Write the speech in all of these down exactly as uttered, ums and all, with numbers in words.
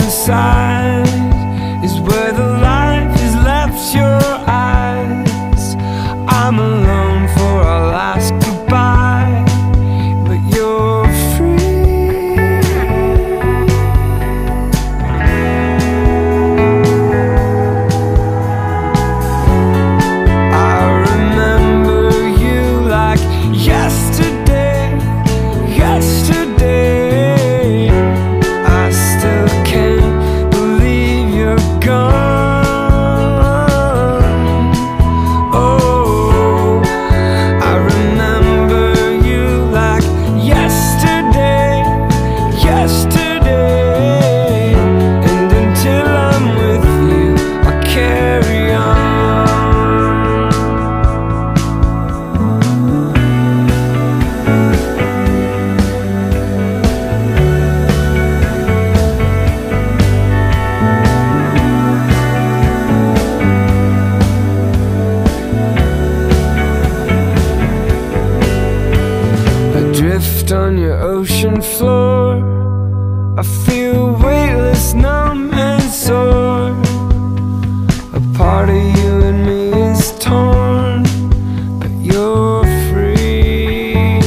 inside is where the light has left your eyes. I'm alone for our last goodbye, but you're free. I remember you like yesterday, yesterday. I still can't believe you're gone. Oh, I remember you like yesterday, yesterday. And until I'm with you, I carry on. Adrift on your ocean floor, I feel weightless, numb and sore. A part of you and me is torn, but you're free.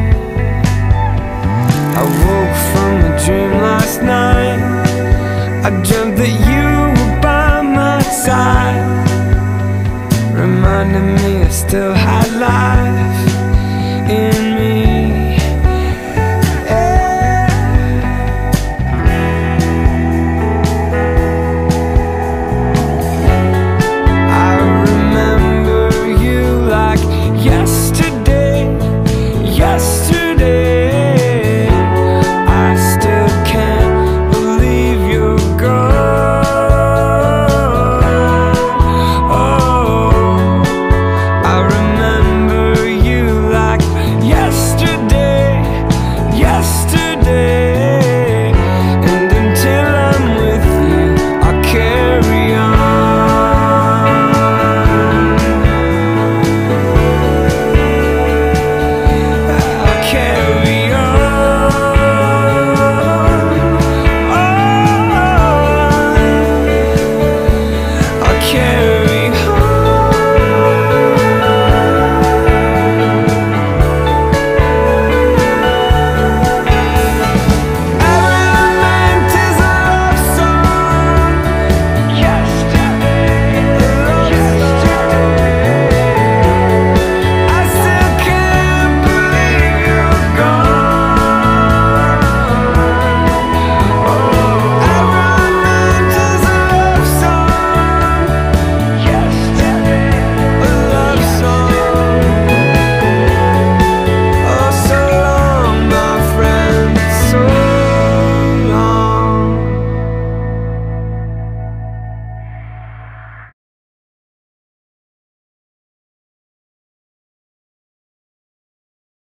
I woke from a dream last night. I dreamt that you were by my side, reminding me I still have